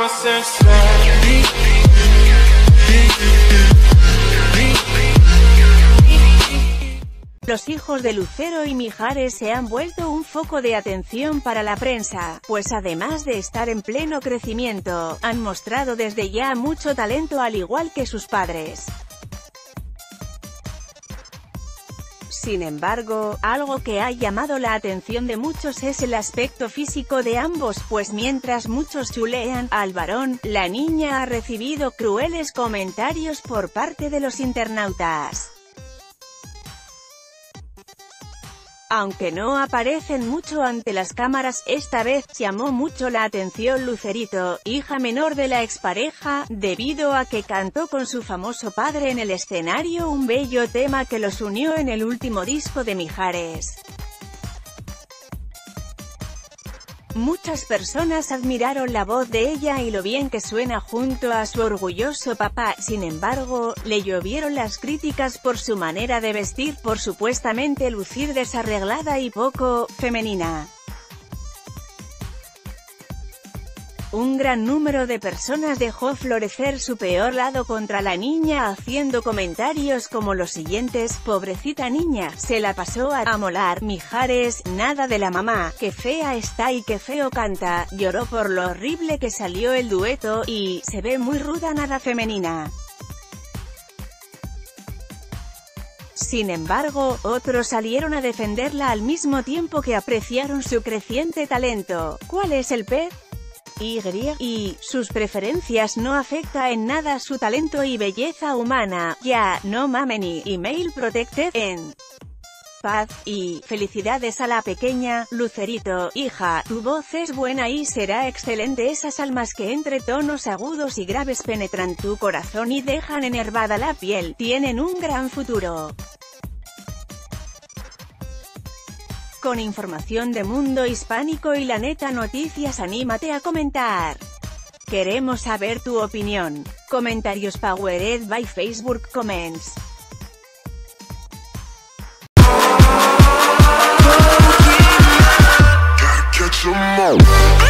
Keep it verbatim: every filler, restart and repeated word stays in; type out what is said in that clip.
Los hijos de Lucero y Mijares se han vuelto un foco de atención para la prensa, pues además de estar en pleno crecimiento, han mostrado desde ya mucho talento al igual que sus padres. Sin embargo, algo que ha llamado la atención de muchos es el aspecto físico de ambos, pues mientras muchos chulean al varón, la niña ha recibido crueles comentarios por parte de los internautas. Aunque no aparecen mucho ante las cámaras, esta vez llamó mucho la atención Lucerito, hija menor de la expareja, debido a que cantó con su famoso padre en el escenario un bello tema que los unió en el último disco de Mijares. Muchas personas admiraron la voz de ella y lo bien que suena junto a su orgulloso papá. Sin embargo, le llovieron las críticas por su manera de vestir, por supuestamente lucir desarreglada y poco femenina. Un gran número de personas dejó florecer su peor lado contra la niña haciendo comentarios como los siguientes: pobrecita niña, se la pasó a amolar, Mijares, nada de la mamá, qué fea está y qué feo canta, lloró por lo horrible que salió el dueto, y se ve muy ruda, nada femenina. Sin embargo, otros salieron a defenderla al mismo tiempo que apreciaron su creciente talento. ¿Cuál es el pez? Y, y sus preferencias no afecta en nada su talento y belleza humana. Ya, no mamen. Email protected en paz, y felicidades a la pequeña Lucerito, hija, tu voz es buena y será excelente. Esas almas que entre tonos agudos y graves penetran tu corazón y dejan enervada la piel, tienen un gran futuro. Con información de Mundo Hispánico y La Neta Noticias, anímate a comentar. Queremos saber tu opinión. Comentarios powered by Facebook Comments. Gotta catch 'em all.